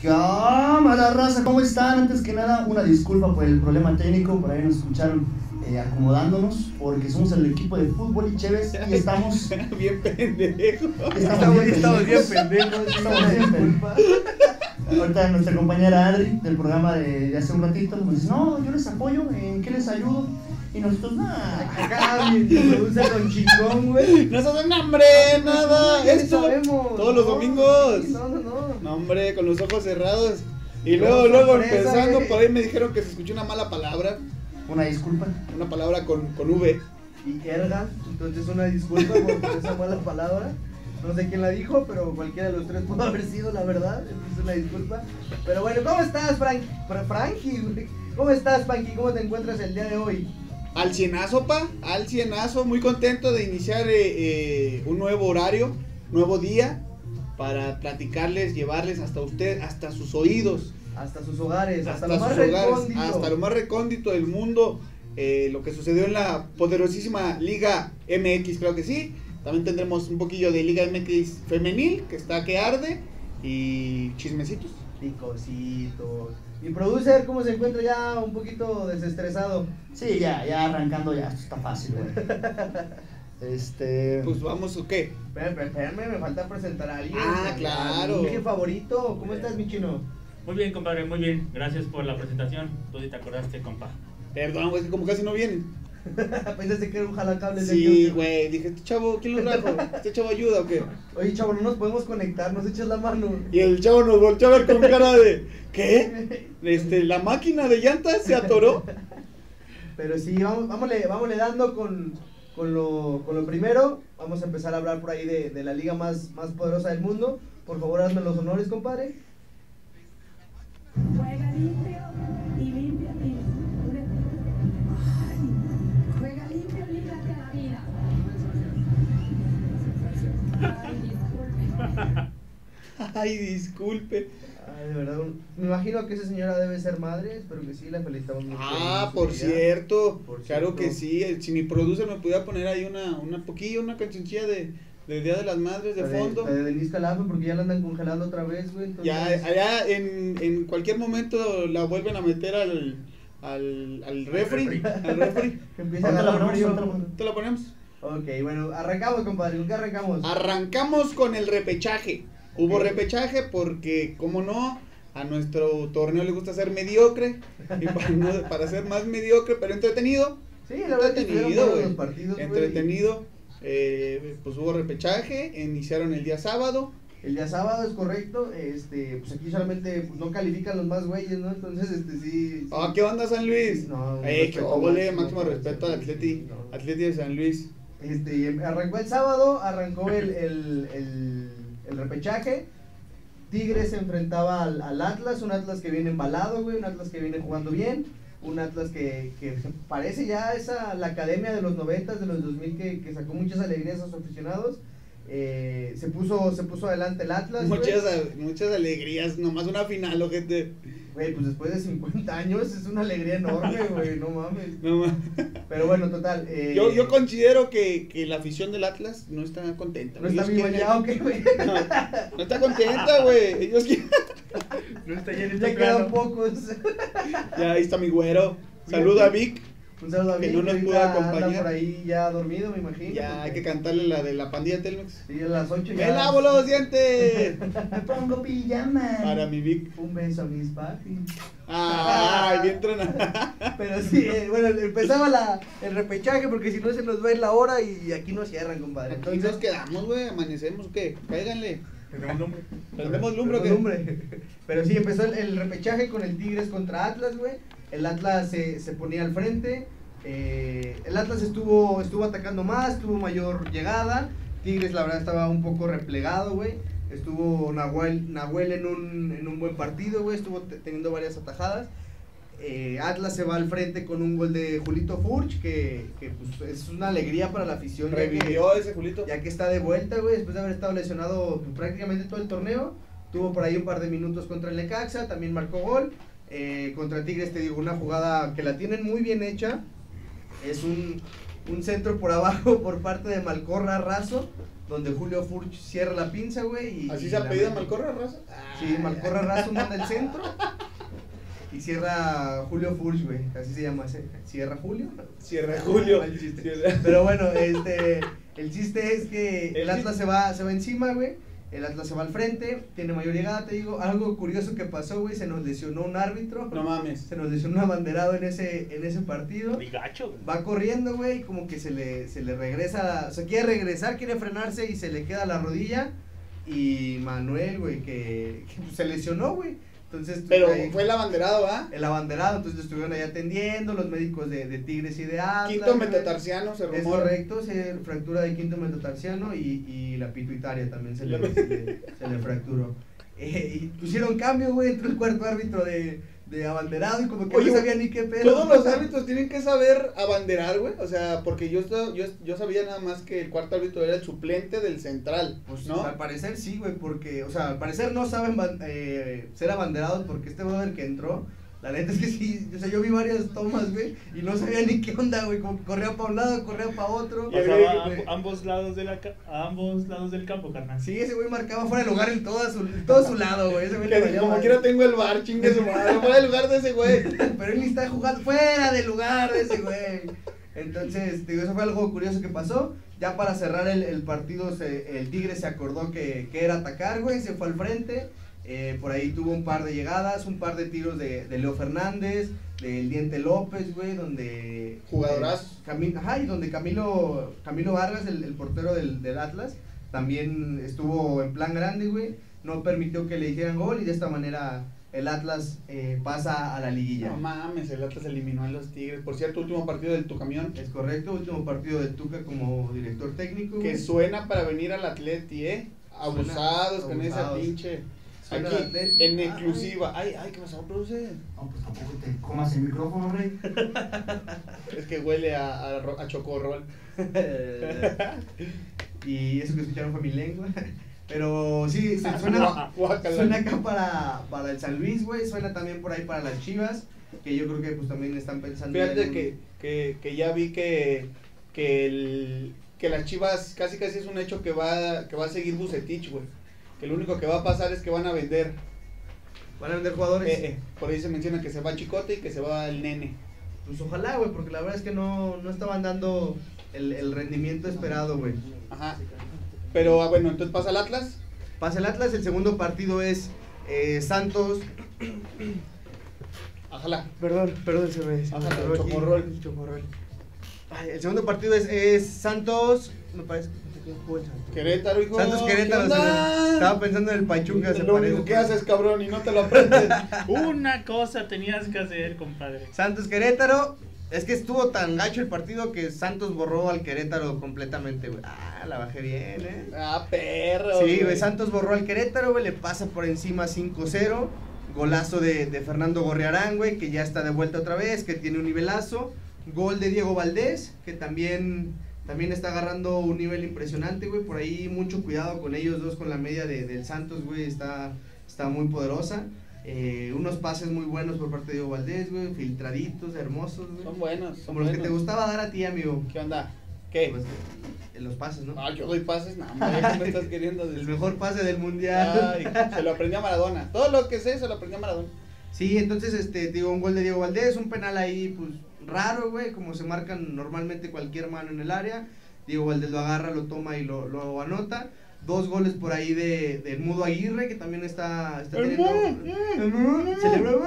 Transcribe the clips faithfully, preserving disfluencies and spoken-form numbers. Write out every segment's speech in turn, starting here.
Cámara raza, ¿cómo están? Antes que nada, una disculpa por el problema técnico, por ahí nos escucharon eh, acomodándonos, porque somos el equipo de fútbol y Chévez y estamos bien pendejos. Estamos bien Estamos bien pendejos. pendejos. Estamos bien pendejos. Ahorita nuestra compañera Adri del programa de, de hace un ratito nos dice, no, yo les apoyo, ¿en qué les ayudo? Y nosotros, nada. Acá mi produce con chingón, güey. No se den hambre, nada. Ya Esto sabemos. todos los No, domingos. sí, No, no, no. No, hombre, con los ojos cerrados. Y No, luego, luego sorpresa, empezando, güey. por ahí me dijeron que se escuchó una mala palabra. Una disculpa. Una palabra con, con V. Y erga, entonces una disculpa por esa mala palabra. No sé quién la dijo, pero cualquiera de los tres pudo haber sido, la verdad. Entonces una disculpa. Pero bueno, ¿cómo estás, Frank? Fra- Frankie, güey. ¿Cómo estás, Frankie? ¿Cómo te encuentras el día de hoy? Al cienazo, pa. Al cienazo. Muy contento de iniciar eh, eh, un nuevo horario, nuevo día. Para platicarles, llevarles hasta usted, hasta sus oídos. Hasta sus hogares, hasta, Hasta lo más sus hogares, recóndito. hasta lo más recóndito del mundo. Eh, lo que sucedió en la poderosísima Liga M X, creo que sí. También tendremos un poquillo de Liga M X femenil, que está que arde. Y chismecitos. Picositos. Mi producer, ¿cómo se encuentra ya un poquito desestresado? Sí, ya, ya arrancando ya, esto está fácil, güey. Este... Pues vamos, ¿o qué? Espérame, espérame, me falta presentar a alguien. Ah, A claro. Mi jefe favorito, ¿cómo estás, mi chino? Muy bien, compadre, muy bien. Gracias por la presentación. Tú sí te acordaste, compa. Perdón, güey, es que como casi no vienen. Pensaste que era un jalacables. Sí, güey, dije, este chavo, ¿quién lo trajo? ¿Este chavo ayuda o qué? Oye, chavo, no nos podemos conectar, nos echas la mano. Y el chavo nos volteó a ver con cara de, ¿qué? Este, ¿la máquina de llantas se atoró? Pero sí, vamos, vámonos, vámonos dando con, con, lo, con lo primero. Vamos a empezar a hablar por ahí de, de la liga más, más poderosa del mundo. Por favor, hazme los honores, compadre. Juega limpio y limpia y Ay, juega limpio y líbrate la vida. Ay, disculpe. Ay, disculpe. Ay, de verdad, un- me imagino que esa señora debe ser madre. Espero que sí, la felicitamos mucho. Ah, por por su día. cierto, Por claro cierto. que sí. eh, Si mi producer me pudiera poner ahí una, una poquillo, una cancioncilla de, de Día de las Madres de La fondo. La de Denise Calafe, porque ya la andan congelando otra vez, güey. entonces- Ya, allá en, en cualquier momento la vuelven a meter al, al, al refri. Al refri. Que empieza a Ahorita la agarrar ponemos, frío. ahorita la ponemos. ¿Te la ponemos? Ok, bueno, arrancamos, compadre. ¿Con qué arrancamos? Arrancamos con el repechaje. Hubo Ok. repechaje porque, como no, a nuestro torneo le gusta ser mediocre. Y para, no- para ser más mediocre, pero entretenido. Sí, la verdad que estuvieron Entretenido, buenos güey. los partidos, güey. Entretenido. Eh, pues hubo repechaje. Iniciaron el día sábado. El día sábado es correcto, este, pues aquí solamente pues, no califican los más güeyes, ¿no? Entonces, este, sí. sí. Ah, ¿qué onda, San Luis? No, un Eh, qué respeto óvole, máximo máximo para respeto al el Atleti, no. Atleti de San Luis. Este, y arrancó el sábado, arrancó el, el, el, el repechaje. Tigres se enfrentaba al, al Atlas, un Atlas que viene embalado, güey, un Atlas que viene jugando bien, un Atlas que, que parece ya esa, la academia de los noventas, de los dos mil que, que sacó muchas alegrías a sus aficionados. Eh, se puso se puso adelante el Atlas, güey. Muchas, muchas alegrías, nomás una final, gente. Güey, pues después de cincuenta años es una alegría enorme, güey, no mames. No, ma- Pero bueno, total. Eh, yo, yo considero que, que la afición del Atlas no está contenta. ¿No está Ellos viva quieren- ya o qué, güey? No, no está contenta, güey. Ellos quieren- No está ya en Ya este quedan plano. pocos. Ya ahí está mi güero. Saluda a Vic. Un saludo a Que Vic, no nos ahorita pudo anda acompañar. por ahí ya dormido, me imagino. Ya porque- hay que cantarle la de la pandilla Telmex. Sí, a las ocho ¡Me ya. lavo los dientes! Me pongo pijama. Para mi Vic. Un beso a mis papis. Ay, bien tronado. Pero sí, eh, bueno, empezaba la, el repechaje porque si no se nos va a ir la hora y aquí no cierran, compadre. Aquí Entonces, nos quedamos, güey. Amanecemos, ¿qué? Cáiganle. Tenemos nombre. ¿Prendemos lumbre o Pero, qué? hombre. Pero sí, empezó el, el repechaje con el Tigres contra Atlas, güey. El Atlas se, se ponía al frente. Eh, el Atlas estuvo, estuvo atacando más, tuvo mayor llegada. Tigres, la verdad, estaba un poco replegado, güey. Estuvo Nahuel, Nahuel en, un, en un buen partido, güey. Estuvo te- teniendo varias atajadas. Eh, Atlas se va al frente con un gol de Julito Furch, que, que pues, es una alegría para la afición. ya que- Revivió ese Julito. ya que está de vuelta, güey, después de haber estado lesionado pues, prácticamente todo el torneo. Tuvo por ahí un par de minutos contra el Necaxa, también marcó gol. Eh, contra Tigres, te digo, una jugada que la tienen muy bien hecha. Es un, un centro por abajo por parte de Malcorra Razo. donde Julio Furch cierra la pinza, güey. ¿Así y se ha la pedido mete. Malcorra Raza? Sí, Malcorra Razo manda el centro. Y cierra Julio Furch, güey. Así se llama. ¿sí? ¿Cierra Julio? Cierra Julio. Mal chiste. Cierra. Pero bueno, este, el chiste es que el El Atlas chiste- se va, se va encima, güey. El Atlas se va al frente, tiene mayor llegada, te digo. Algo curioso que pasó, güey, se nos lesionó un árbitro. No mames. Se nos lesionó un abanderado en ese, en ese partido. Mi gacho, güey. Va corriendo, güey, y como que se le, se le regresa, o sea, quiere regresar, quiere frenarse y se le queda la rodilla. Y Manuel, güey, que, que se lesionó, güey. Entonces, Pero ahí- fue el abanderado, ¿va? el abanderado, entonces lo estuvieron ahí atendiendo, los médicos de, de Tigres y de Atlas. Quinto güey. metatarsiano, se Es rumora. correcto, se fractura de quinto metatarsiano y, y la pituitaria también se le, se le, se le fracturó. Eh, y pusieron cambio, güey, entró el cuarto árbitro de, de abanderado y como que Oye, no sabía ni qué pedo. Todos los árbitros tienen que saber abanderar, güey. O sea, porque yo, esto- yo, yo sabía nada más que el cuarto árbitro era el suplente del central, Pues ¿no? al parecer sí, güey, porque, o sea, al parecer no saben ban- eh, ser abanderados porque este brother que entró, la neta es que sí, o sea, yo vi varias tomas, güey, y no sabía ni qué onda, güey, como que corría para un lado, corría para otro. Y Pasaba a, güey. amb- ambos lados de la ca- a ambos lados del campo, carnal. Sí, ese güey marcaba fuera de lugar en todo su, en todo su lado, güey, ese güey le Que valía como madre. quiera tengo el bar, chingue su madre. Fuera el lugar de ese güey. Pero él ni está jugando fuera del lugar de ese güey. Entonces, digo, eso fue algo curioso que pasó. Ya para cerrar el, el partido, se, el Tigre se acordó que, que era atacar, güey, se fue al frente. Eh, por ahí tuvo un par de llegadas, un par de tiros de, de Leo Fernández, del Diente López, güey, donde... Jugadorazos. eh, Cami- ajá, y donde Camilo, Camilo Vargas, el, el portero del, del Atlas, también estuvo en plan grande, güey. No permitió que le hicieran gol y de esta manera el Atlas eh, pasa a la liguilla. No mames, el Atlas eliminó a los Tigres. Por cierto, último partido del Tu Camión. Es correcto, último partido de Tuca como director técnico. Que güey. suena para venir al Atleti, ¿eh? Abusados Suena- con esa abusados. pinche. Suena Aquí, al Atleti. en Ay. exclusiva. Ay, ay, ¿qué pasó, produce? No, pues tampoco te comas el micrófono, hombre. Es que huele a, a, ro- a chocorrol. Y eso que escucharon fue mi lengua. Pero sí, se- suena, Guácala. suena acá para, para el San Luis, güey. Suena también por ahí para las Chivas. Que yo creo que pues también están pensando. Fíjate en un- que, que, que ya vi que, que, el, que las Chivas casi casi es un hecho que va, que va a seguir Bucetich, güey. Que lo único que va a pasar es que van a vender. Van a vender jugadores. Eh, eh, por ahí se menciona que se va Chicote y que se va el Nene. Pues ojalá, güey, porque la verdad es que no, no estaban dando el, el rendimiento esperado, güey. Ajá. Pero ah, bueno, entonces pasa el Atlas. Pasa el Atlas, el segundo partido es eh, Santos. Ojalá. Perdón, perdón, se me, se me Ajá, atoró aquí chocorrol. el chocorrol. Ay, el segundo partido es, es Santos, me parece que jugó el Santos. Querétaro, hijo. Santos Querétaro. ¿Qué onda? se me- Estaba pensando en el Pachuca. se Lo parece. único que haces, cabrón, y no te lo aprendes. Una cosa tenías que hacer, compadre. Santos Querétaro. Es que estuvo tan gacho el partido que Santos borró al Querétaro completamente, güey. Ah, la bajé bien, eh. Ah, perro. Sí, güey, Santos borró al Querétaro, güey, le pasa por encima cinco cero. Golazo de, de Fernando Gorriarán, güey, que ya está de vuelta otra vez, que tiene un nivelazo. Gol de Diego Valdés, que también, también está agarrando un nivel impresionante, güey. Por ahí mucho cuidado con ellos dos, con la media de, del Santos, güey, está, está muy poderosa. Eh, unos pases muy buenos por parte de Diego Valdés, güey, filtraditos, hermosos, güey. Son buenos. Son Como los que te buenos. gustaba dar a ti, amigo. ¿Qué onda? ¿Qué? Pues, en los pases, ¿no? Ah, yo doy pases, nada más. ¿Qué me estás queriendo El decir? mejor pase del mundial. Ay, se lo aprendió a Maradona. Todo lo que sé se lo aprendió a Maradona. Sí, entonces, este, digo, un gol de Diego Valdés, un penal ahí, pues, raro, güey, como se marcan normalmente cualquier mano en el área. Diego Valdés lo agarra, lo toma y lo, lo anota. Dos goles por ahí de, de Mudo Aguirre, que también está, está El teniendo... Mudo. El Mudo. Celebró.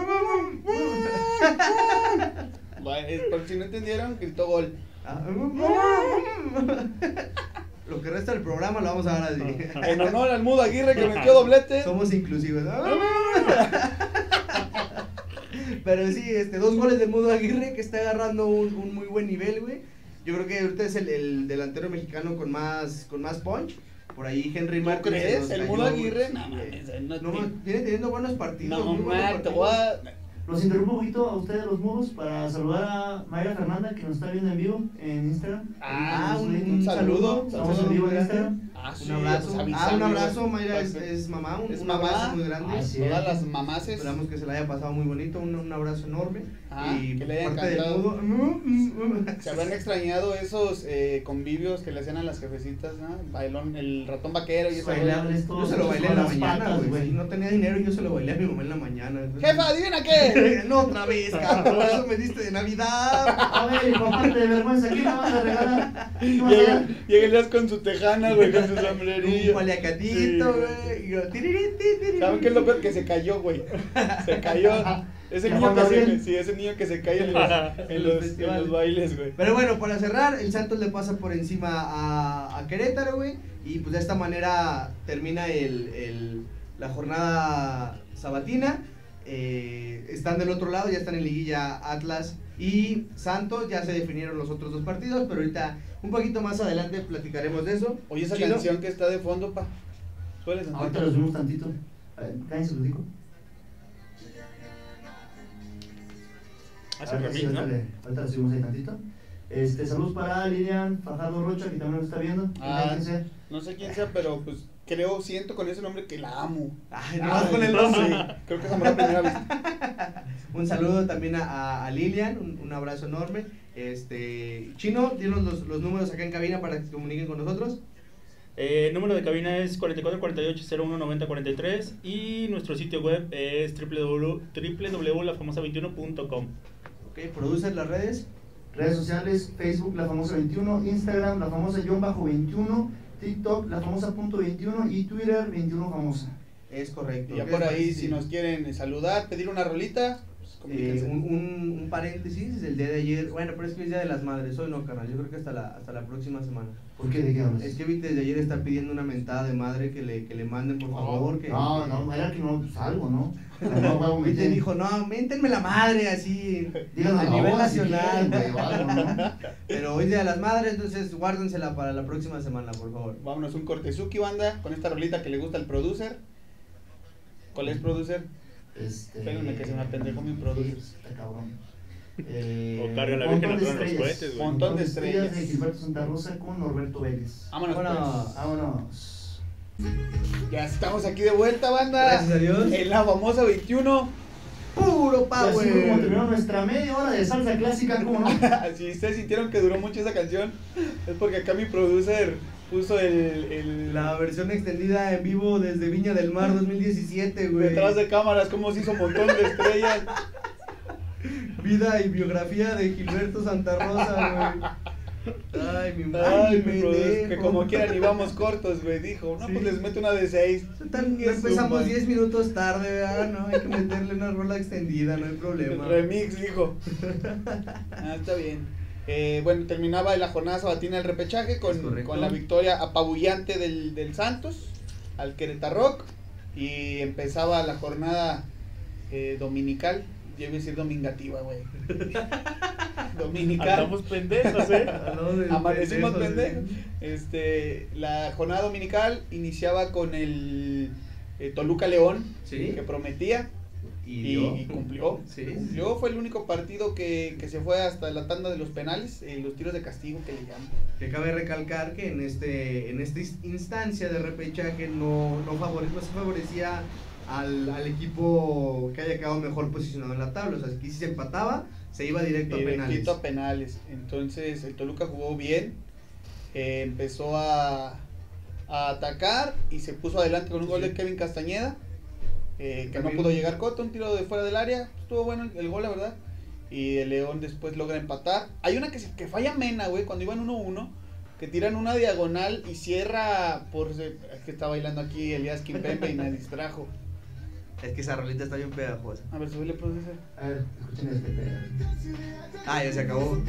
Bueno, es- por si no entendieron, gritó gol. Ah, Lo que resta del programa lo vamos a dar así. En honor al Mudo Aguirre que metió doblete. Somos inclusivos. Pero sí, este, dos goles de Mudo Aguirre que está agarrando un, un muy buen nivel, güey. Yo creo que ahorita es el, el delantero mexicano con más, con más punch. Por ahí Henry ¿Tú Martin. se crees? nos El cayó, Mudo güey. Aguirre, Sí, no güey. mames, no, No, tiene- viene teniendo buenos partidos. no muy buenos mames, te partidos. voy a... Los interrumpo un poquito a ustedes, los mudos, para saludar a Mayra Fernanda, que nos está viendo en vivo en Instagram. Ah, un, Sí, un saludo. saludo, Estamos en vivo en grande. Instagram. Ah, sí, Un abrazo. pues Ah, avísame, un abrazo, güey. Mayra es, Para- es mamá, un, Es un mamá. abrazo muy grande. Ah, sí. Todas las mamaces. Esperamos que se la haya pasado muy bonito, un, un abrazo enorme. Ah, y que le haya parte del encantado. mudo. Se habrán extrañado esos eh, convivios que le hacían a las jefecitas, ¿no? Bailón, el ratón vaquero y eso. Bailables todos. Yo se lo bailé en la con las mañana, patas, güey. No tenía dinero y yo se lo bailé a mi mamá en la mañana. Entonces- Jefa, adivina qué. No, otra vez, cabrón. Por eso me diste de Navidad. A ver, hijo, aparte de vergüenza, ¿qué me vas a regalar? ¿Qué vas a Llega, dar? llega Elías con su tejana, güey, con su Un sombrerillo. paliacatito, Sí, güey. Y yo, tirirín, tirirín. ¿Saben qué es lo peor? Que se cayó, güey. Se cayó. Ese ¿Ya niño Juan que se, Gabriel? sí, ese niño que se cae en los, en los, en los bailes, güey. Pero bueno, para cerrar, el Santos le pasa por encima a, a Querétaro, güey. Y pues de esta manera termina el, el, la jornada sabatina. Eh, están del otro lado, ya están en liguilla Atlas y Santos. Ya se definieron los otros dos partidos, pero ahorita un poquito más adelante platicaremos de eso. Oye, esa Chino. canción que está de fondo, pa. Suele sentir. Ahorita lo subimos tantito. A ver, cállense, los digo. Hace un Ahorita sí, remix, ¿no? ahorita le- ahorita lo subimos ahí tantito. Este, saludos para Lilian Fajardo Rocha, que también nos está viendo. Ah, ¿Quién sea? No sé quién sea, pero pues creo, siento con ese nombre que la amo. Ay, nomás Ay, con el sí, nombre. creo que es amor a primera vista. Un saludo también a, a- a Lilian, un, un abrazo enorme. Este, Chino, dinos los, los números acá en cabina para que se comuniquen con nosotros. Eh, el número de cabina es cuarenta y cuatro cuarenta y ocho cero uno noventa cuarenta y tres y nuestro sitio web es doble u doble u doble u punto la famosa veintiuno punto com. Ok, producer las redes. Redes sociales, Facebook, La Famosa veintiuno, Instagram, La Famosa guión bajo veintiuno, TikTok, La Famosa punto veintiuno y Twitter, veintiuno Famosa. Es correcto. Y ya ¿Qué por les ahí, parece? si nos quieren saludar, pedir una rolita, pues Eh, comuníquense. un, un, un paréntesis, el día de ayer, bueno, pero es que es Día de las Madres, hoy no, carnal, yo creo que hasta la, hasta la próxima semana. ¿Por qué? ¿De qué hablas? Es que Vite desde ayer está pidiendo una mentada de madre que le, que le manden, por favor. Que, No, no, era que no, pues algo, ¿no? No, huevo, me Vite dijo, no, méntenme la madre así, Díganlo a la nivel voz, nacional. si quieren, güey, o algo, ¿no? Pero hoy es Día de las Madres, entonces guárdensela para la próxima semana, por favor. Vámonos un cortezuki, banda, con esta rolita que le gusta al producer. ¿Cuál es producer? Este... Espérenme que se me apendejó mi producer. Sí, está cabrón. Eh, O carga la Montón Virgen de a todos los estrellas. cohetes, güey. Montón de estrellas. de Gilberto Santa Rosa con Norberto Vélez. Vámonos, Vámonos. pues. Vámonos. Ya estamos aquí de vuelta, banda. Gracias a Dios. En la famosa veintiuno. Puro Y así fue como power. terminó nuestra media hora de salsa clásica, ¿cómo no? Si ustedes sintieron que duró mucho esa canción, es porque acá mi producer puso el, el La versión extendida en vivo desde Viña del Mar dos mil diecisiete, güey. detrás de cámaras, cómo se hizo un montón de estrellas. Vida y biografía de Gilberto Santa Rosa, güey. Ay, mi madre, Ay, mi pendejo. producer, que como quieran y vamos cortos, güey, dijo. No, Sí. pues les meto una de seis. Tan- Qué empezamos suma. diez minutos tarde, ¿verdad? No, hay que meterle una rola extendida, no hay problema. Remix, dijo. Ah, está bien. Eh, bueno, terminaba la jornada sabatina del repechaje Es con, correcto. con la victoria apabullante del, del Santos al Querétaro y empezaba la jornada eh, dominical. Yo iba a decir domingativa, güey. Dominical. Andamos pendejos, ¿eh? Hablamos de Amanecimos pendejos, pendejos. Este, la jornada dominical iniciaba con el eh, Toluca León, Sí. que prometía Y, y, dio. y cumplió. Sí. Cumplió, fue el único partido que, que se fue hasta la tanda de los penales, eh, los tiros de castigo que le llaman. Que cabe recalcar que en este en esta instancia de repechaje no, no, favore- no se favorecía al, al equipo que haya quedado mejor posicionado en la tabla. O sea, aquí si se empataba, se iba directo a penales. Directito a penales. Entonces el Toluca jugó bien, eh, empezó a, a atacar y se puso adelante con un gol de Kevin Castañeda, eh, que También- no pudo llegar Cota, un tiro de fuera del área. Estuvo bueno el, el gol, la verdad. Y el León después logra empatar. Hay una que, se- que falla Mena, güey, cuando iban uno uno, que tiran una diagonal y cierra por... se- Es que está bailando aquí Elías Kimpembe y me distrajo. Es que esa rolita está bien pegajosa. A ver, subile, producer. A ver, escuchen este pedo. Ah, ya se acabó.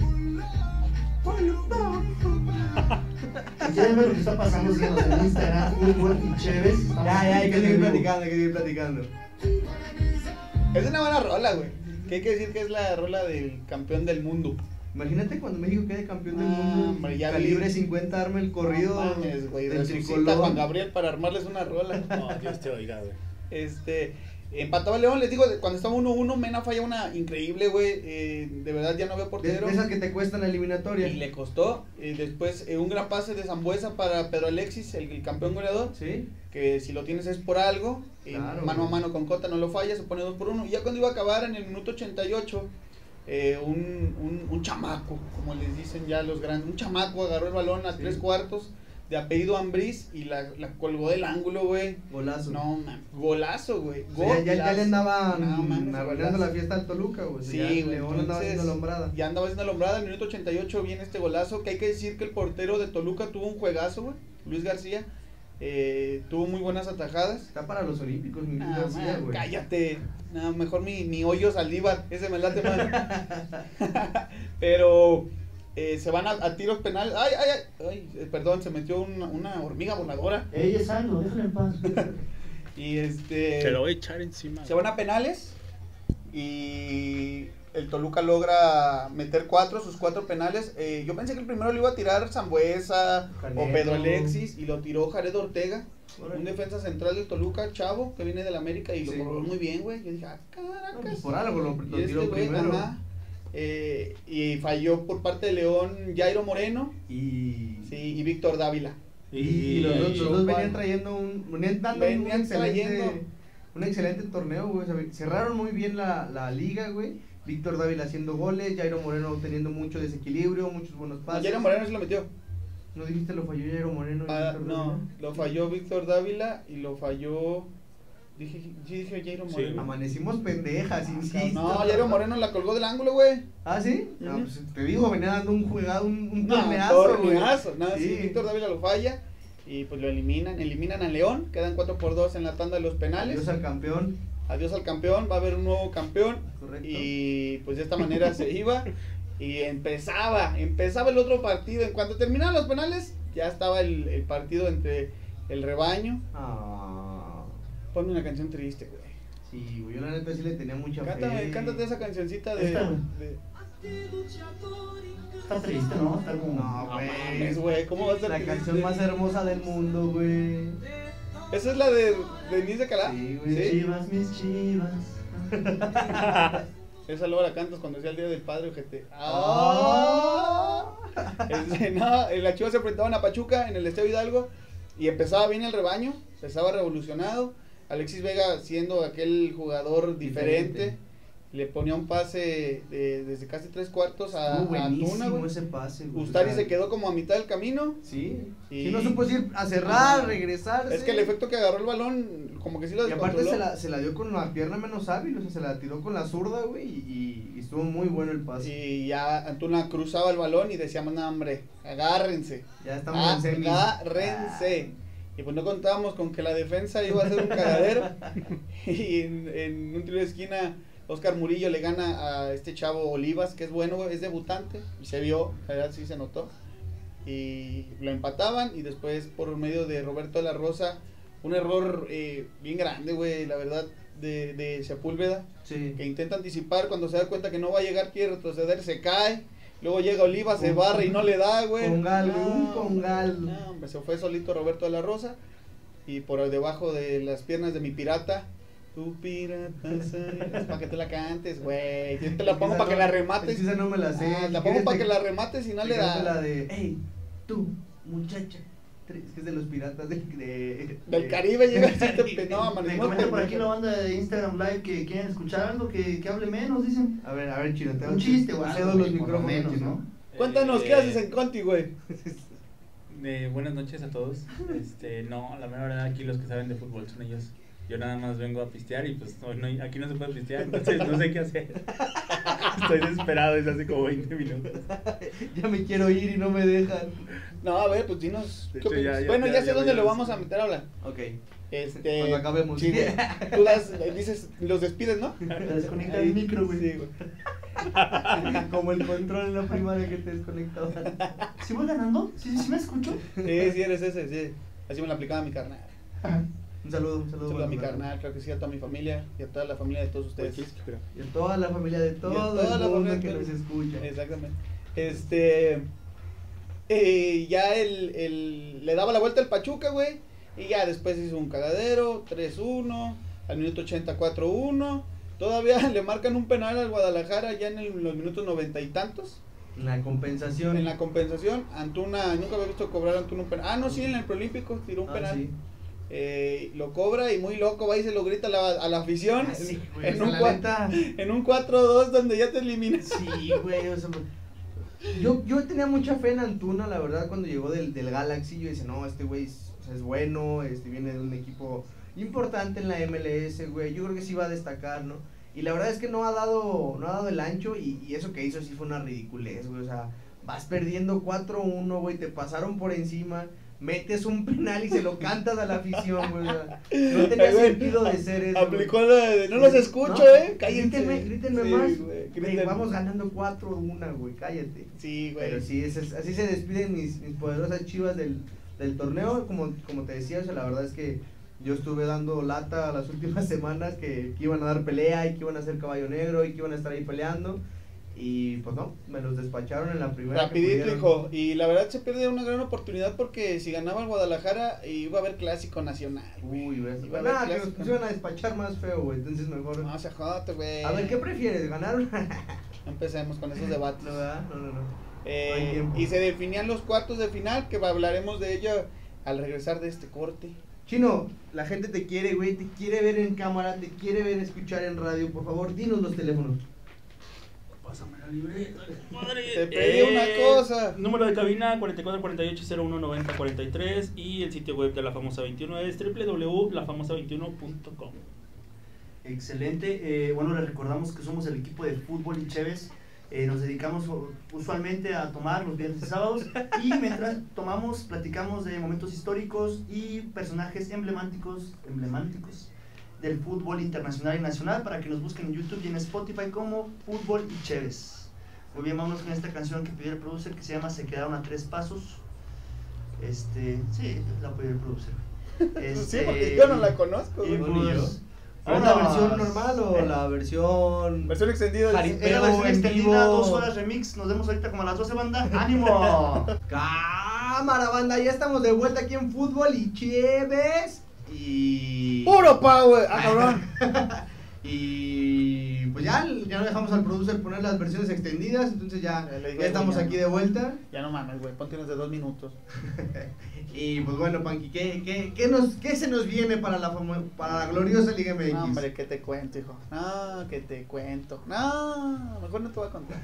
Si quieren ver lo que está pasando, síganos en Instagram, Hugo y Chévez. Estamos Ya, ya, hay que en seguir vivo. platicando, hay que seguir platicando. Es una buena rola, güey. Que hay que decir que es la rola del campeón del mundo. Imagínate cuando México quede campeón del Ah, mundo, hombre, ya calibre vi. cincuenta, arme el corrido No mames, güey, del resucita tricolor. Juan Gabriel para armarles una rola. No, Dios te oiga, güey. Este, Empataba León, les digo, cuando estaba uno uno, Mena falla una increíble, güey. Eh, de verdad ya no veo De, portero. de esas que te cuestan la eliminatoria. Y le costó. Y después eh, un gran pase de Zambuesa para Pedro Alexis, el, el campeón goleador. Sí. Que si lo tienes es por algo. eh, Claro, mano a güey. mano con Cota no lo falla, se pone dos por uno. Y ya cuando iba a acabar en el minuto ochenta y ocho, eh, un, un, un chamaco, como les dicen ya los grandes, un chamaco agarró el balón a Sí. tres cuartos, de apellido Ambriz, y la, la colgó del ángulo, güey. Golazo. No, man, golazo, güey. O sea, ya, ya, ya le andaban No, mames, arruinando golazo. la fiesta al Toluca, güey. O sea, Sí, ya güey, León andaba entonces, haciendo la hombrada. Ya andaba haciendo la hombrada, en el minuto ochenta y ocho viene este golazo, que hay que decir que el portero de Toluca tuvo un juegazo, güey, Luis García, eh, tuvo muy buenas atajadas. Está para los olímpicos, mi Luis Ah, García, man, güey. cállate, no, mejor mi, mi hoyo Saldívar, ese me late más. Pero eh, se van a, a tiros penales, ay, ay, ay, ay, eh, perdón, se metió una, una hormiga voladora, Ey, es algo, déjalo en paz. y este... Se lo voy a echar encima. Se van a penales y el Toluca logra meter cuatro, sus cuatro penales. Eh, yo pensé que el primero lo iba a tirar Zambuesa o Canedo. Pedro Alexis y lo tiró Jared Ortega, Órale. un defensa central del Toluca, chavo, que viene del América y Sí. lo cobró muy bien, güey. Yo dije, ah, No, pues caracas. por algo lo, lo Y tiró este güey, primero. ajá, eh, y falló por parte de León Jairo Moreno, Y, sí, y Víctor Dávila. y, y los, dos, y- los dos y- venían trayendo un, venían dando un Venían excelente, trayendo. un excelente torneo, güey. O sea, cerraron muy bien la, la liga, güey. Víctor Dávila haciendo goles, Jairo Moreno teniendo mucho desequilibrio, muchos buenos No, pases. Jairo Moreno se lo metió. ¿No dijiste lo falló Jairo Moreno? y Ah, Víctor no, Dávila? lo falló Víctor Dávila y lo falló. Dije, sí, dije Jairo Sí. Moreno. Amanecimos pendejas, insisto. No, Jairo Moreno la colgó del ángulo, güey. ¿Ah, sí? No, Ujú. pues te digo, venía dando un jugado, un, un No, torneazo, güey. torneazo. No, sí. Sí. Víctor Dávila lo falla y pues lo eliminan. Eliminan a León, quedan cuatro por dos en la tanda de los penales. Adiós al campeón. Adiós al campeón, va a haber un nuevo campeón. Correcto. Y pues de esta manera se iba. Y empezaba, empezaba el otro partido. En cuanto terminaron los penales, ya estaba el, el partido entre el rebaño. Ah, Ponme una canción triste, güey. sí, güey, yo la neta sí le tenía mucha Cántame, fe. cántate esa cancioncita de, Esta, güey. de- Está triste, ¿no? Está como... No, No güey. mames, güey, ¿cómo va a ser La triste? canción más hermosa del mundo, güey. Esa es la de Denise de Calá. Sí, güey. ¿Sí? Chivas, mis chivas. Esa luego la cantas cuando sea el día del padre, ojete. Ah. Este, no, en la Chivas se enfrentaban a Pachuca en el Estadio Hidalgo y empezaba bien el rebaño, empezaba revolucionado. Alexis Vega siendo aquel jugador diferente, Diferente. le ponía un pase de- desde casi tres cuartos a, Estuvo a Antuna, buenísimo güey. ese pase, güey. Ustari O sea, se quedó como a mitad del camino. Sí. Y- Sí, no supo ir a cerrar, Ah. regresarse. Es que el efecto que agarró el balón, como que sí lo Y aparte descontroló. se la, se la dio con la pierna menos hábil, o sea, se la tiró con la zurda, güey, y, y estuvo muy bueno el pase. Y ya Antuna cruzaba el balón y decíamos, no, hombre, agárrense. Ya estamos en semis. Agárrense. Y pues no contábamos con que la defensa iba a ser un cagadero. Y en, en un tiro de esquina, Oscar Murillo le gana a este chavo Olivas, que es bueno, güey, es debutante. Y se vio, la verdad sí se notó. Y lo empataban. Y después, por medio de Roberto de la Rosa, un error eh, bien grande, güey, la verdad, de, de Sepúlveda. Sí. Que intenta anticipar cuando se da cuenta que no va a llegar, quiere retroceder, se cae. Luego llega Oliva, se barra y no le da, güey. Congal, güey, un No, congal. No, hombre, se fue solito Roberto de la Rosa. Y por debajo de las piernas de mi pirata. Tu pirata, soy- es para que te la cantes, güey. Yo te la pongo Esa para que no- la remates. Esa no me la sé. Ah, Si la pongo quieres para te- que la remates y no te le canto la da. de, hey, tú, muchacha. Es que es de los piratas de, de- Del de- Caribe llega así, te pe- no, Me amanecimos comenta por aquí pendejos. la banda de Instagram Live que quieren escuchar algo que, que hable menos, dicen. A ver, a ver, Chino, te Un chiste o te algo, cedo güey, los por lo micrófonos, menos, Chino. ¿no? Cuéntanos, ¿qué Eh, haces en Conti, güey? Eh, buenas noches a todos. Este, no, la mera verdad aquí los que saben de fútbol son ellos. Yo nada más vengo a pistear y pues hoy no hay- aquí no se puede pistear, entonces no sé qué hacer. Estoy desesperado desde hace como veinte minutos. Ya me quiero ir y no me dejan. No, a ver, pues dinos. De ¿qué hecho, ya- opinas? ya- bueno, ya, ya- sé ya dónde voy a lo vamos a decir. meter ahora. Ok. Este, Cuando acabemos. sí, güey. Tú das, dices, los despides, ¿no? Te desconecta Ahí. el micro, güey. Sí, güey. Como el control en la primaria que te desconectaban. ¿Sí voy ganando? ¿Sí, sí me escucho? Sí, sí, eres ese, sí. Así me la aplicaba mi carnal. Un saludo, un Un saludo. saludo a mi para- carnal, creo que sí, a toda mi familia y a toda la familia de todos ustedes. Y a toda la familia de todo toda el la mundo familia que de nos todos. escucha. Exactamente. Este. eh, ya el, el. Le daba la vuelta al Pachuca, güey. Y ya después hizo un cagadero, tres uno. al minuto ochenta cuatro uno. Todavía le marcan un penal al Guadalajara ya en el, los minutos noventa y tantos. En la compensación. En la compensación, Antuna, nunca había visto cobrar a Antuna un penal. Ah, no, sí, en el Preolímpico tiró un Ah, penal. sí. Eh, lo cobra y muy loco va y se lo grita a la, a la afición. Ah, sí, güey, en, o sea, un la cua- neta- en un cuatro dos donde ya te eliminas. Sí, güey, o sea, yo, yo tenía mucha fe en Antuna, la verdad, cuando llegó del, del Galaxy. Yo decía, no, este güey es, o sea, es bueno, este viene de un equipo importante en la M L S, güey. Yo creo que sí va a destacar, ¿no? Y la verdad es que no ha dado, no ha dado el ancho y, y eso que hizo sí fue una ridiculez, güey. O sea, vas perdiendo cuatro uno, güey, te pasaron por encima, metes un penal y se lo cantas a la afición, güey. O sea, no tenía Güey, sentido de ser eso. Aplicó güey. la de no los escucho, No, eh. Cállense. Grítenme, grítenme Sí, más. güey, Güey, grítenme. vamos ganando cuatro uno, güey, cállate. Sí, güey. Pero sí, es, es- así se despiden mis, mis poderosas Chivas del, del torneo. Como, como te decía, o sea, la verdad es que yo estuve dando lata las últimas semanas que, que iban a dar pelea y que iban a ser caballo negro y que iban a estar ahí peleando. Y pues no, me los despacharon en la primera. que Rapidito, pudieron. hijo. Y la verdad se pierde una gran oportunidad porque si ganaba el Guadalajara iba a haber clásico nacional. Uy, ves. Iba a Nada, haber que nos clásico. pusieron a despachar más feo, güey. Entonces mejor. No, se jote, güey. A ver, ¿qué prefieres? ¿Ganar una? No empecemos con esos debates. No, ¿verdad? No, no, no. Eh, No hay tiempo. y se definían los cuartos de final, que hablaremos de ello al regresar de este corte. Chino, la gente te quiere, güey, te quiere ver en cámara, te quiere ver, escuchar en radio. Por favor, dinos los teléfonos. Pásame la libreta. Madre. Te pedí una cosa. Número de cabina cuarenta y cuatro cuarenta y ocho cero uno noventa cuarenta y tres y el sitio web de La Famosa veintiuno es doble u doble u doble u punto la famosa veintiuno punto com. Excelente. Eh, bueno, les recordamos que somos el equipo de Fútbol y Chévez. Eh, nos dedicamos u- usualmente a tomar los viernes y sábados y mientras tomamos platicamos de momentos históricos y personajes emblemáticos, emblemáticos del fútbol internacional y nacional para que nos busquen en YouTube y en Spotify como Fútbol y Chévez. Muy bien, vamos con esta canción que pidió el producer que se llama Se quedaron a tres pasos. Este, sí, la pidió el producer. Sí, porque yo no la conozco. Y güey. ni yo. pues, ¿Es la vámonos. versión normal o la versión...? Versión extendida. Jaripeo Era la versión en extendida, vivo? dos horas remix. Nos vemos ahorita como a las doce, banda. ¡Ánimo! Cámara, banda, ya estamos de vuelta aquí en Fútbol y Chévez. Y... Puro power. Ah, cabrón. Y pues ya, ya no dejamos al producer poner las versiones extendidas, entonces ya, Ya le dije, ya estamos güey, ya aquí no. de vuelta. Ya no mames, güey. Ponte unos de dos minutos. Y pues bueno, Panqui, ¿qué, qué, qué, nos, ¿qué se nos viene para la, famo- para la gloriosa Liga M X? No, hombre, ¿qué te cuento, hijo? No, que te cuento. No, mejor no te voy a contar.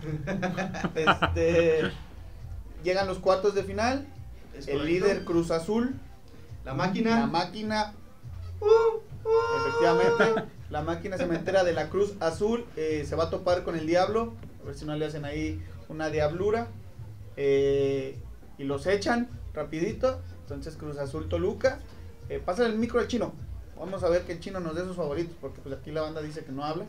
Este, llegan los cuartos de final. Es El correcto. líder Cruz Azul. La máquina. La máquina, Uh, uh. efectivamente, la máquina cementera de la Cruz Azul eh, se va a topar con el Diablo. A ver si no le hacen ahí una diablura. Eh, y los echan rapidito. Entonces Cruz Azul Toluca. Eh, pasa el micro al Chino. Vamos a ver que el Chino nos dé sus favoritos. Porque pues aquí la banda dice que no habla.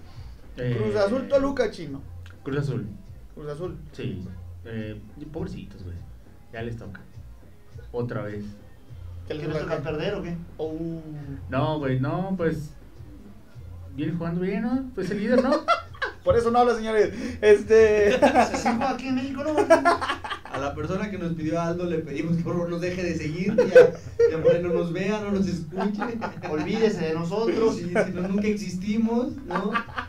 Cruz Azul Toluca, Chino. Cruz Azul. Cruz Azul. Sí. Eh, pobrecitos, güey. Ya les toca. Otra vez. ¿Qué ¿Qué les les toca toca? perder o qué? Oh. No, güey, no, pues. Viene jugando bien, ¿no? Pues el líder, ¿no? Por eso no habla, señores. Este. ¿Se juega aquí en México, no? A la persona que nos pidió a Aldo le pedimos que por favor nos deje de seguir, ya, ya por ahí no nos vea, no nos escuche. Olvídese de nosotros. Sí, sí, no, nunca existimos, ¿no?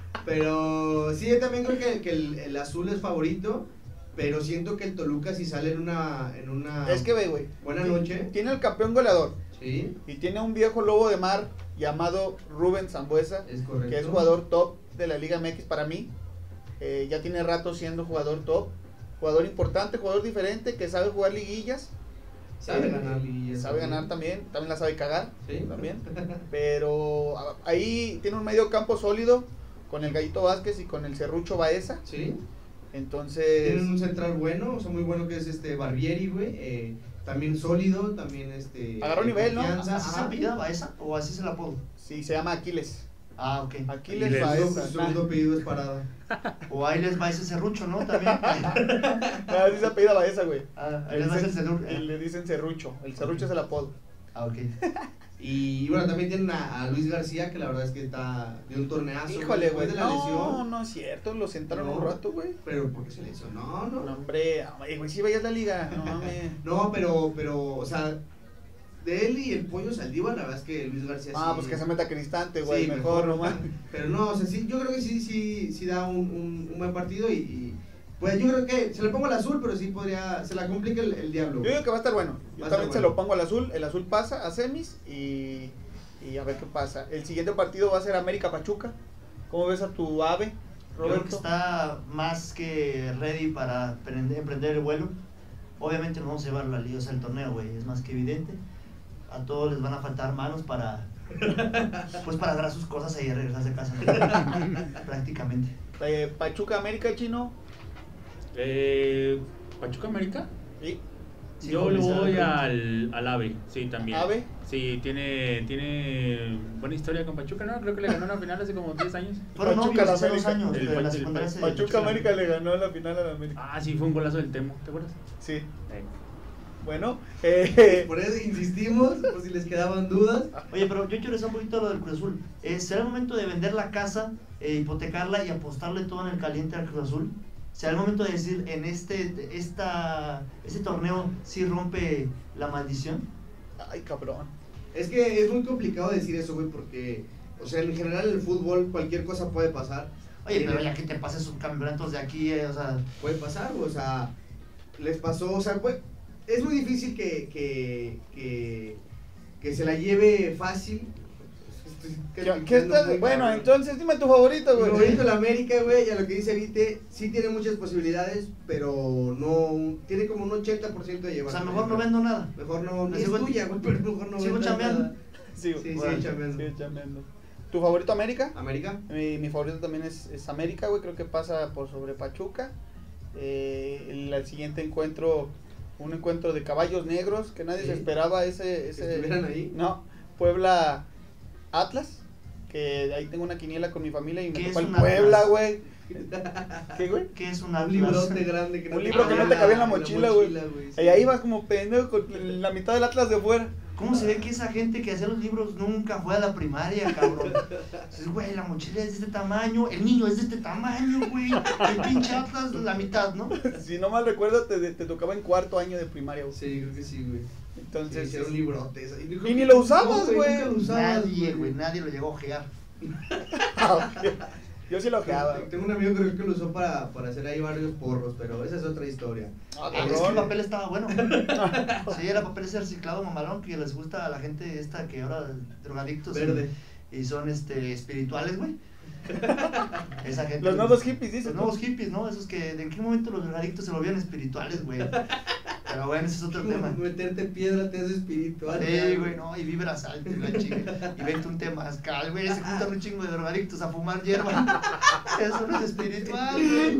Pero sí, yo también creo que, que el, el azul es favorito, pero siento que el Toluca si sale en una, en una Es que ve, güey. buena ti- noche. Tiene el campeón goleador. Sí, Y tiene un viejo lobo de mar llamado Rubén Sambuesa, es correcto. que es jugador top de la Liga M X para mí. Eh, ya tiene rato siendo jugador top. Jugador importante, jugador diferente, que sabe jugar liguillas. Sabe Eh, ganar liguillas Sabe también. ganar también. También la sabe cagar. Sí. También. Pero a- ahí tiene un medio campo sólido con el Gallito Vázquez y con el Serrucho Baeza. Sí. Entonces, Tienen un central bueno, o sea, muy bueno que es este Barbieri, güey. Eh, también sólido, también este. Agarró de nivel, ¿no? confianza, ¿Así se ajá. apellida Baeza o así se la apodo? sí, se llama Aquiles. Ah, ok. Y Aquiles el segundo, Baeza. su segundo apellido es Parada. O ahí les va ese serrucho, ¿no? También. Ah, sí se apellida Baeza, güey. Ah, ahí Le les va ese dicen, serrucho. y le dicen Serrucho. El Serrucho es el apodo. Ah, ok. Y bueno, también tienen a, a Luis García, que la verdad es que está de un torneazo. Híjole, después güey. de la No, lesión. no es cierto. Lo sentaron No. un rato, güey. Pero porque se lesionó, ¿no? No, hombre. Ay, güey, si veías la liga. No mames. No, pero, pero, o sea, de él y el Pollo Saldívar, la verdad es que Luis García Ah, sí, pues que se meta Cristante, güey, sí, mejor, no man. Pero no, o sea, sí, yo creo que sí, sí, sí da un, un, un buen partido y, y, pues yo creo que se le pongo al azul, pero sí podría, se la complica el, el diablo. Yo güey. digo que va a estar bueno. Yo Va a también estar se bueno. lo pongo al azul. El azul pasa a semis y, y a ver qué pasa. El siguiente partido va a ser América Pachuca. ¿Cómo ves a tu ave, Yo creo que Roberto? está más que ready para prende- emprender el vuelo. Obviamente no vamos a llevar la liga, o sea, el torneo, güey, es más que evidente. A todos les van a faltar manos para, pues para agarrar sus cosas y regresarse a casa, ¿no? Prácticamente. Eh, Pachuca América, chino. Eh, ¿Pachuca América? ¿Sí? Sí, Yo le comenzar voy el- al, al AVE, sí, también. ¿AVE? Sí, tiene, tiene buena historia con Pachuca, ¿no? Creo que le ganó una final hace como diez años. Fueron Pachuca, novios la hace dos América. años, El de la Pachuca- secundaria. se- Pachuca América le ganó la final a la América. Ah, sí, fue un golazo del Temo, ¿te acuerdas? Sí. Eh. Bueno, eh, Por eso insistimos, por si les quedaban dudas. Oye, pero yo quiero decir un poquito lo del Cruz Azul. Eh, ¿Será el momento de vender la casa, eh, hipotecarla y apostarle todo en el caliente al Cruz Azul? ¿Será el momento de decir en este esta este torneo sí rompe la maldición? ay, cabrón. Es que es muy complicado decir eso, güey, porque, o sea, en general en el fútbol cualquier cosa puede pasar. Oye, En pero el- ya que te pases sus campeonatos de aquí, eh, o sea, Puede pasar, güey, o sea, les pasó, o sea, pues, es muy difícil que, que, que, que se la lleve fácil. Estoy ¿Qué, calificando qué estás? muy Bueno, cabrón. entonces dime tu favorito, Mi güey. favorito el América, güey, y a lo que dice Vite, sí tiene muchas posibilidades, pero no, tiene como un ochenta por ciento de o llevar. sea, mejor no vendo nada. Mejor no, Me es sigo- tuya, güey, pero mejor no sigo vendas chambeando. nada. Sí, Sí, bueno, sigue chambeando. sigue chambeando. ¿Tu favorito América? América. Mi, mi favorito también es, es América, güey. Creo que pasa por sobre Pachuca. Eh, el, el siguiente encuentro, un encuentro de caballos negros que nadie Sí. se esperaba. Ese, Que ese estuvieran ahí. No, Puebla Atlas. Que ahí tengo una quiniela con mi familia y me ¿Qué tocó es el un Puebla, Atlas? güey. ¿Qué, güey? ¿Qué es un Un Atlas? librote grande que Un libro que no te cabía en la mochila, güey. sí. Y ahí vas como pendejo con la mitad del Atlas de fuera. ¿Cómo se ve que esa gente que hacía los libros nunca fue a la primaria, cabrón? Dices, güey, la mochila es de este tamaño, el niño es de este tamaño, güey. El pinche Atlas, la mitad, ¿no? Si no mal recuerdo, te, te tocaba en cuarto año de primaria, güey. Sí, creo que sí, güey. Entonces, Sí, era un librote. eso. Y, Y ni lo usabas, güey. nunca lo usabas, Nadie, güey, nadie lo llegó a ojear. Ah, ok. Yo sí lo ojeaba. Tengo un amigo que creo que lo usó para, para hacer ahí varios porros, pero esa es otra historia. Ah, Ah, es que el cabrón. papel estaba bueno. Sí, era papel ese reciclado mamalón que les gusta a la gente esta que ahora drogadictos y- Verde. y, son este espirituales, güey. Esa gente. Los nuevos hippies, dices Los tú. nuevos hippies, ¿no? Esos que de en qué momento los drogadictos se volvían espirituales, güey. Pero bueno, ese es otro tema. Meterte piedra te hace espiritual. Sí, güey, no, y vibras alto y la chica. Y vente un temazcal, güey. Se juntan un chingo de drogadictos a fumar hierba. Eso no es espiritual, güey.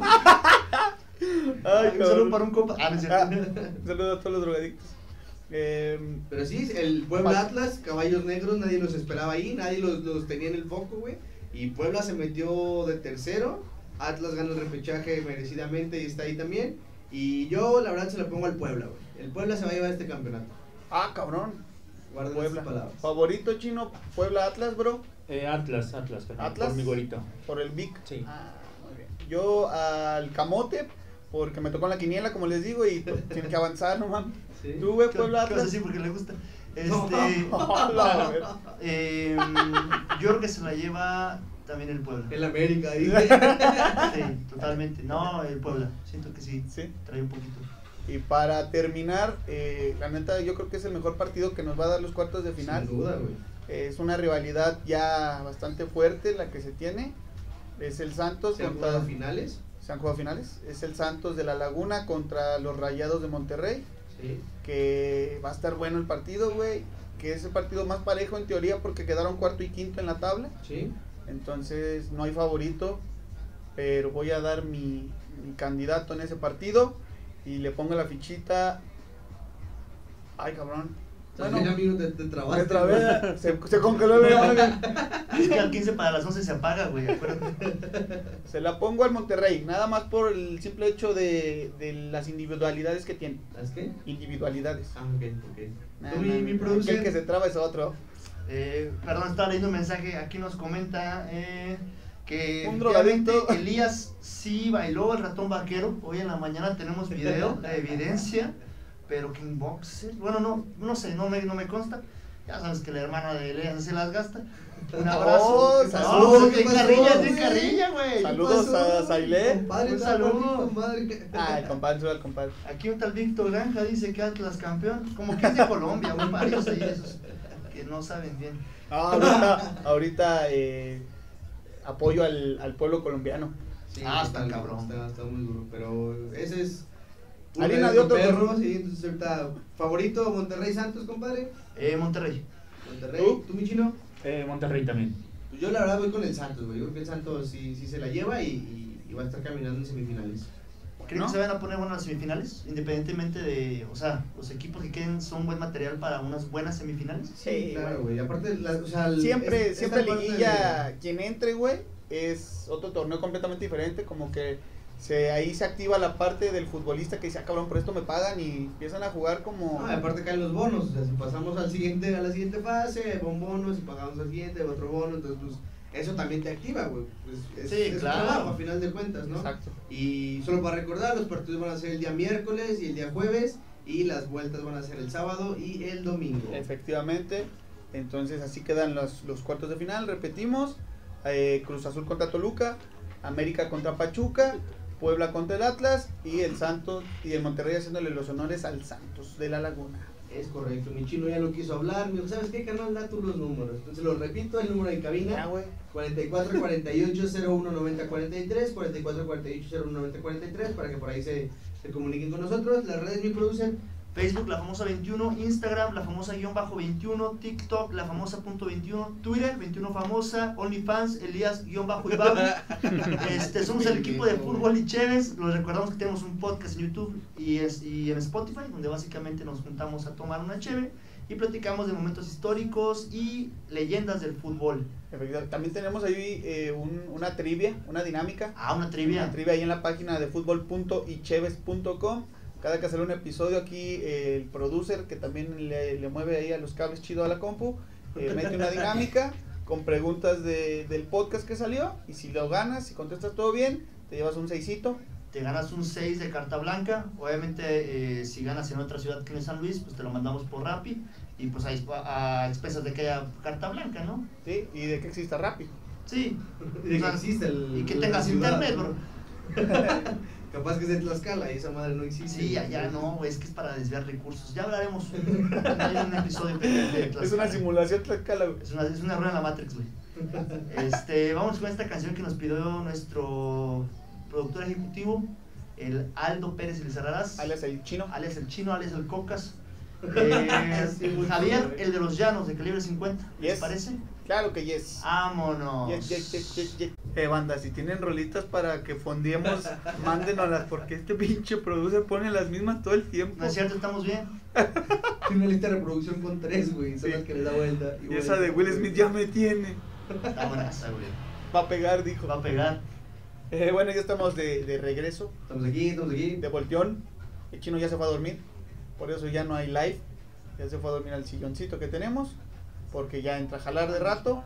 Ay, Un saludo para un compa. Ah, no es Ah, cierto. un saludo a todos los drogadictos. Eh, Pero sí, el Puebla Pa- Atlas, caballos negros, nadie los esperaba ahí, nadie los, los tenía en el foco, güey. Y Puebla se metió de tercero. Atlas gana el repechaje merecidamente y está ahí también. Y yo, la verdad, se lo pongo al Puebla, güey. El Puebla se va a llevar este campeonato. ah, cabrón. Guarden Puebla. estas palabras. Favorito chino, Puebla Atlas, bro. Eh, Atlas, Atlas, carnal, Atlas. por mi güerito. Por el Vic. Sí. Ah, muy bien. Yo al Camote, porque me tocó en la quiniela, como les digo, y pues, tiene que avanzar, no mames. Sí. Tú, güey, ¿Qué Puebla qué vas a Atlas. decir? Porque le gusta. No. Este. Hola, güey. eh, yo creo que se la lleva también el Puebla. El América, dice. Sí, totalmente. No, el Puebla. Siento que sí. Sí. Trae un poquito. Y para terminar, eh, la neta, yo creo que es el mejor partido que nos va a dar los cuartos de final. Sin duda, güey. Es una rivalidad ya bastante fuerte la que se tiene. Es el Santos ¿Se han contra. jugado finales? ¿Se han jugado finales? Es el Santos de la Laguna contra los Rayados de Monterrey. Sí. Que va a estar bueno el partido, güey. Que es el partido más parejo en teoría porque quedaron cuarto y quinto en la tabla. Sí. Entonces no hay favorito. Pero voy a dar mi, mi candidato en ese partido. Y le pongo la fichita. Ay, cabrón. También, Bueno, amigo, te, te trabaste. me trabé, se, se congeló la imagen. Es que al quince para las once se apaga, güey. Acuérdate. Se la pongo al Monterrey, nada más por el simple hecho de, de las individualidades que tiene. ¿Sabes qué? Individualidades. Ah, ok, ok. Nah, Tú, nah, mi, mi nah, producer. aquel que se traba es otro. Eh, perdón, estaba leyendo un mensaje. Aquí nos comenta eh, que Un efectivamente drogadicto. Elías sí bailó el ratón vaquero. Hoy en la mañana tenemos video, la evidencia. pero Kickboxer, bueno, no, no sé, no me, no me consta. Ya sabes que la hermana de Elías se las gasta. Un abrazo. Oh, No, saludos, de ¿qué pasó, carrilla, de güey? carrilla, güey. Saludos a Sailé. Compadre, Un está saludo. bonito, compadre. Ah, el compadre, sube al compadre. Aquí un tal Víctor Granja dice que Atlas campeón, como que es de Colombia, güey, varios ahí de esos que no saben bien. Ah, ahorita, ahorita eh, apoyo al, al pueblo colombiano. Sí, Ah, está totalmente, cabrón. Está, está muy duro, pero ese es... Harina de otro perro, color. sí, entonces ahorita... ¿Favorito Monterrey Santos, compadre? Eh, Monterrey. Monterrey, ¿Tú? ¿tú, mi chino? Eh, Monterrey también. Pues yo la verdad voy con el Santos, güey. Yo creo que el Santos sí, sí se la lleva y, y, y va a estar caminando en semifinales. ¿Creen ¿No? que se van a poner buenas las semifinales? Independientemente de, o sea, los equipos que queden son buen material para unas buenas semifinales. Sí, claro, güey. güey. Aparte, la, o sea... el- Siempre, es- siempre esta parte liguilla, de- quien entre, güey, es otro torneo completamente diferente, como que se ahí se activa la parte del futbolista que dice, ah, cabrón, por esto me pagan y empiezan a jugar como... No, y aparte caen los bonos, o sea, si pasamos al siguiente, a la siguiente fase, un bono, si pagamos al siguiente, otro bono, entonces pues eso también te activa, güey. Pues, es, Sí, es un claro. trabajo, a final de cuentas, ¿no? Exacto. Y solo para recordar, los partidos van a ser el día miércoles y el día jueves, y las vueltas van a ser el sábado y el domingo. Efectivamente, entonces así quedan los, los cuartos de final, repetimos, eh, Cruz Azul contra Toluca, América contra Pachuca, Puebla contra el Atlas y el Santos y el Monterrey haciéndole los honores al Santos de la Laguna. Es correcto, mi chino ya lo quiso hablar, me dijo, ¿sabes qué, canal? Da tú los números. Entonces lo repito, el número de Ya, cabina, güey. cuarenta y cuatro cuarenta y ocho cero uno noventa cuarenta y tres, cuarenta y cuatro cuarenta y ocho cero uno noventa cuarenta y tres, para que por ahí se, se comuniquen con nosotros. Las redes, mi producer. Facebook, la famosa veintiuno, Instagram, la famosa guión bajo veintiuno, TikTok, la famosa punto veintiuno, Twitter, veintiuno famosa, OnlyFans, Elías guión bajo Ibabu. Este, somos el equipo de fútbol y Chévez. Les recordamos que tenemos un podcast en YouTube y, es, y en Spotify, donde básicamente nos juntamos a tomar una cheve y platicamos de momentos históricos y leyendas del fútbol. Efectivamente. También tenemos ahí eh, un- una trivia, una dinámica. Ah, una trivia. Una trivia ahí en la página de fútbol punto icheves punto com. Cada que sale un episodio aquí, eh, el producer que también le, le mueve ahí a los cables chido a la compu, eh, mete una dinámica con preguntas de, del podcast que salió. Y si lo ganas, si contestas todo bien, te llevas un seisito. Te ganas un seis de carta blanca. Obviamente, eh, si ganas en otra ciudad que no es San Luis, pues te lo mandamos por Rappi. Y pues ahí a expensas de que haya carta blanca, ¿no? ¿Sí? Y de que exista Rappi. Sí. Y de O sea, que existe el. Y que la tengas ciudad, internet, ¿no? bro. Capaz que es de Tlaxcala y esa madre no existe. Sí, allá no, es que es para desviar recursos. Ya hablaremos un, hay un episodio pendiente de Es una Tlaxcala. simulación Tlaxcala, güey. Es una, es un error en la Matrix, güey. Este, vamos con esta canción que nos pidió nuestro productor ejecutivo, el Aldo Pérez Elizarrarás, Alias el chino. alias el Chino, alias el Cocas. Eh, Sí, muy Javier, cool, güey. el de los Llanos, de calibre cincuenta. ¿Les Yes. parece? Claro que yes. ¡Vámonos! Yes, yes, yes, yes, yes. Eh, banda, si tienen rolitas para que fondiemos, mándenoslas, porque este pinche producer pone las mismas todo el tiempo. No es cierto, estamos bien. Tiene una lista de reproducción con tres, güey. Son Sí. las que le da vuelta. Y esa de Will Smith ya me tiene. Está buena esa, güey. Va a pegar, dijo. Va a pegar. Eh, bueno, ya estamos de, de regreso, Estamos aquí, estamos aquí. de volteón. El chino ya se fue a dormir, por eso ya no hay live. Ya se fue a dormir al silloncito que tenemos, porque ya entra a jalar de rato.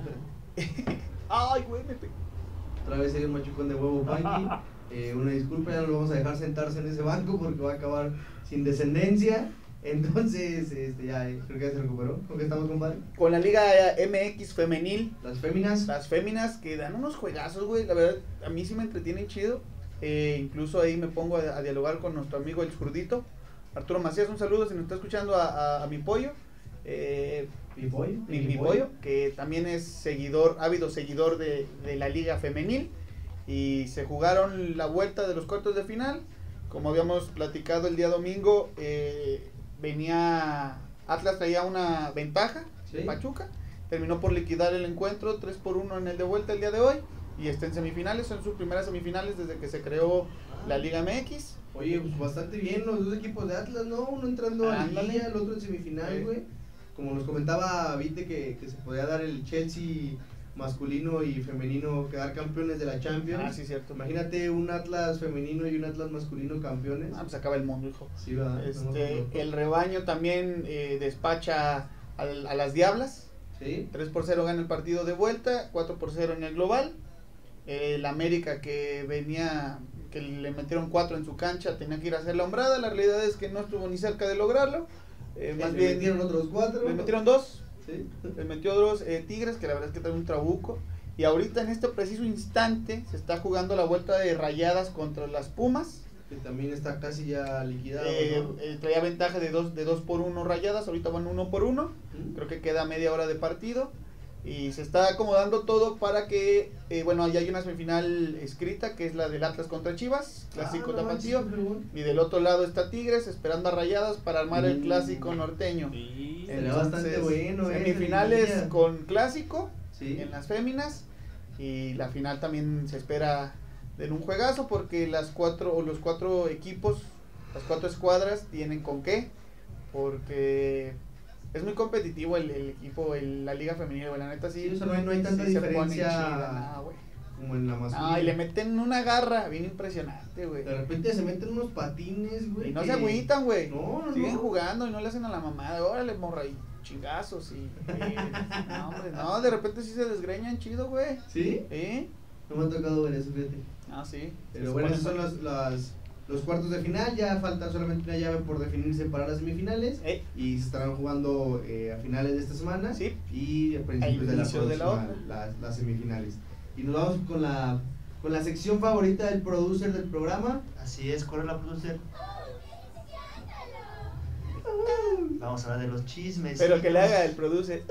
Ay, güey, me pe- Otra vez hay un machucón de huevo, Panky. Eh, una disculpa, ya no lo vamos a dejar sentarse en ese banco porque va a acabar sin descendencia. Entonces, este, ya eh, creo que ya se recuperó. ¿Con qué estamos, compadre? Con la Liga M X femenil, Las féminas. las féminas que dan unos juegazos, güey. La verdad, a mí sí me entretienen chido. Eh, incluso ahí me pongo a, a dialogar con nuestro amigo el zurdito. Arturo Macías, un saludo si nos está escuchando a, a, a mi pollo. Eh, Mi pollo. mi, mi pollo, que también es seguidor, ávido seguidor de, de la liga femenil. Y se jugaron la vuelta de los cuartos de final. Como habíamos platicado el día domingo, eh, venía Atlas, traía una ventaja de Sí. Pachuca. Terminó por liquidar el encuentro tres por uno en el de vuelta el día de hoy. Y está en semifinales, son sus primeras semifinales desde que se creó la Liga M X. Oye, pues bastante bien los dos equipos de Atlas, ¿no? Uno entrando a Ándale. liguilla, el otro en semifinal, Sí. güey. Como nos comentaba Vite que, que se podía dar el Chelsea masculino y femenino quedar campeones de la Champions. Ah, sí, cierto. Imagínate un Atlas femenino y un Atlas masculino campeones. Ah, pues acaba el mundo, hijo. Sí, va. Este, el rebaño también eh, despacha al- a las Diablas. Sí. tres por cero gana el partido de vuelta, cuatro por cero en el global. el América que venía, que le metieron cuatro en su cancha, tenía que ir a hacer la hombrada, la realidad es que no estuvo ni cerca de lograrlo, eh, más le bien metieron otros cuatro. le metieron dos, Sí. le metió dos eh, Tigres, que la verdad es que trae un trabuco, y ahorita en este preciso instante se está jugando la vuelta de Rayadas contra las Pumas. Que también está casi ya liquidado, Eh, ¿no? eh, traía ventaja de dos, de dos por uno Rayadas, ahorita van uno por uno, ¿Mm? creo que queda media hora de partido y se está acomodando todo para que, eh, bueno, ya hay una semifinal escrita que es la del Atlas contra Chivas, clásico Ah, no tapatío, manches, qué fregón. y del otro lado está Tigres esperando a Rayadas para armar el Mm. clásico norteño. Sí. Sería bastante bueno, eh, Semifinales esa liguilla. con clásico Sí. en las féminas y la final también se espera en un juegazo porque las cuatro o los cuatro equipos, las cuatro escuadras tienen con qué, porque es muy competitivo el, el equipo, el- la liga femenil, güey, la neta sí. Sí, o sea, no hay- no hay tanta sí se pone diferencia chida, no, güey. Como en la masculina. No, y le meten una garra bien impresionante, güey. De repente se meten unos patines, güey. Y no que- se agüitan, güey. No, no, Siguen no. jugando y no le hacen a la mamada. Órale, morra, y chingazos y... y- no, hombre, no, de repente sí se desgreñan chido, güey. ¿Sí? ¿Sí? No me ha tocado ver eso, fíjate. Ah, sí. Pero Se bueno, ponen esos son muy- los, las- los cuartos de final. Ya falta solamente una llave por definirse para las semifinales. Eh, Y se estarán jugando eh, a finales de esta semana. Sí. Y a principios Al de la inicio de la próxima, otra. las, las semifinales. Y nos vamos con la, con la sección favorita del producer del programa. Así es, corre la producer. Vamos a hablar de los chismes. pero que le haga el produce.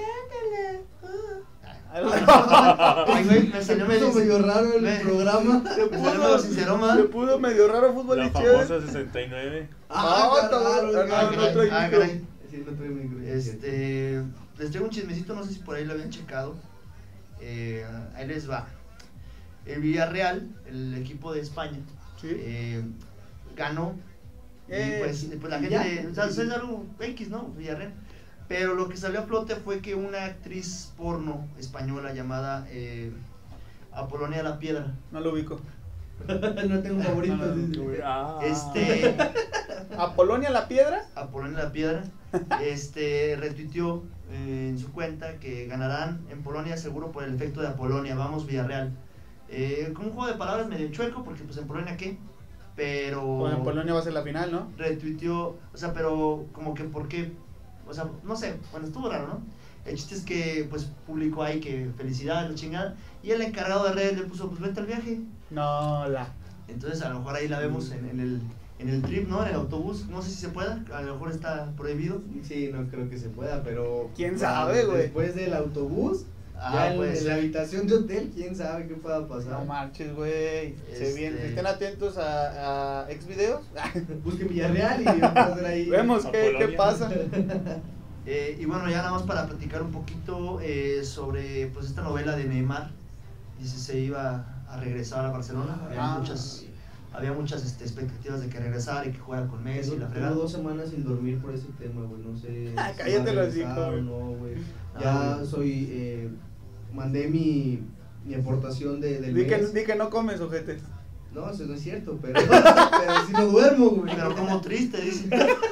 Ay, güey, me salió Me puso medio, medio raro el me- programa. me salió medio sinceroma. Le pudo medio raro fútbol La y chévere. famosa sesenta y nueve. Ah, Ah, está raro, bueno. raro, Ah, no raro. trae Ah, micro. caray. Sí, no trae micro. Este, les traigo un chismecito, no sé si por ahí lo habían checado. Eh, ahí les va. El Villarreal, el equipo de España, Sí. eh, ganó. Eh, y pues, pues la ¿y gente, ya? o sea, es algo X, ¿no? Villarreal. Pero lo que salió a flote fue que una actriz porno española llamada eh, Apolonia La Piedra, No lo ubico. No tengo favoritos. No, no, no, dice. Ah. este, Apolonia la Piedra. Apolonia La Piedra, este, retuiteó eh, en su cuenta que ganarán en Polonia seguro por el efecto de Apolonia. Vamos Villarreal. Eh, con un juego de palabras medio chueco, porque pues en Polonia qué, pero Bueno, en Polonia va a ser la final, ¿no? retuiteó, o sea, pero como que por qué, o sea, no sé, bueno, estuvo raro, ¿no? El chiste es que pues publicó ahí que felicidades, la chingada, y el encargado de redes le puso, pues vente al viaje. No, la. Entonces a lo mejor ahí la vemos en, en el en el trip, ¿no? En el autobús, no sé si se pueda, a lo mejor está prohibido. Sí, no creo que se pueda, pero. ¿Quién sabe, güey? Después del autobús, Ah, ya en, pues, en la habitación de hotel, quién sabe qué pueda pasar. No marches, güey. Se Este- vienen. Estén atentos a, a ex videos. Busquen Villarreal y vamos a ver ahí. Vemos A qué, qué Polonia. pasa. Eh, y bueno, ya nada más para platicar un poquito eh, sobre pues esta novela de Neymar. Dice se iba a regresar a Barcelona. Había Ah. muchas, había muchas este, expectativas de que regresara y que jugara con Messi y la Tengo fregada. dos semanas sin dormir por ese tema, güey. No sé. Ah, si cállate va a el regresar hocico, o güey. no, güey. Ah, Ya güey. soy. Eh, mandé mi, mi aportación de, del Di que, mes. di que no comes, ojete. No, eso no es cierto, pero. pero si no duermo, güey. Pero como triste, dice.